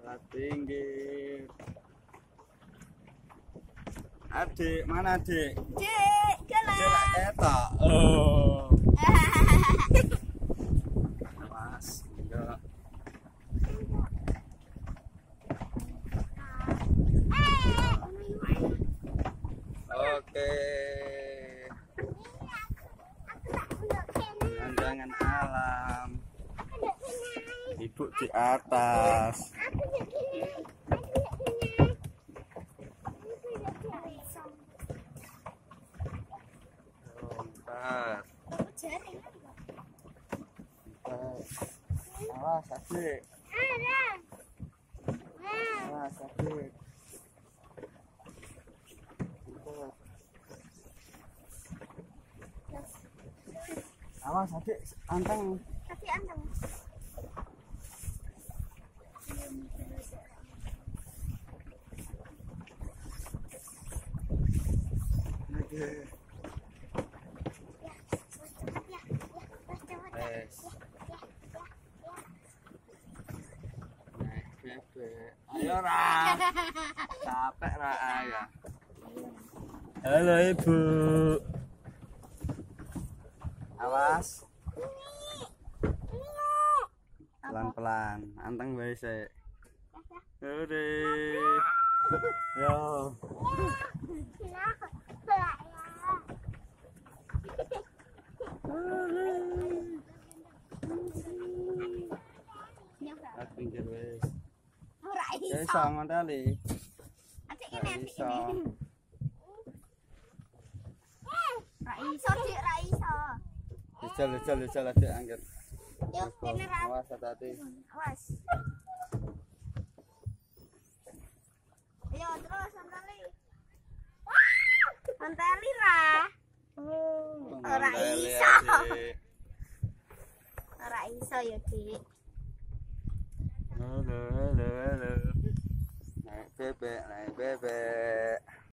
Tinggi. Adik, mana adik? Dek, jalan. Jelak ketok. Oh. Awas, enggak. Oke. Pemandangan alam. Ibu di atas. Awas adik. Awas adik. Awas adik, anteng. Tapi anteng. Ayo Ra, capek Ra ya. Halo Ibu. Awas. Pelan-pelan, anteng bae sik. Ore. Yo. Pinggir wis. Ora Ya iso. iso ngonteli. Adik ini, adik Iso. ini. Ra iso, Dik, ra iso. Dijal adik angkat. Yuk, kene ra. Awas hati-hati. Awas. Ayo terus santali. Santali ra. Ora iso. Ora iso ya, Dik. Halo. Naik bebek.